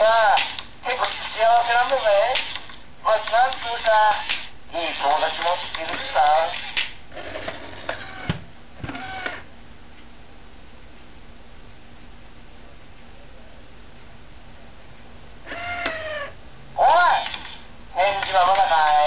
さ、結構幸せなんだぜ。まあ、なんつうか、いい友達もいるしさ。おい、返事はまだかい？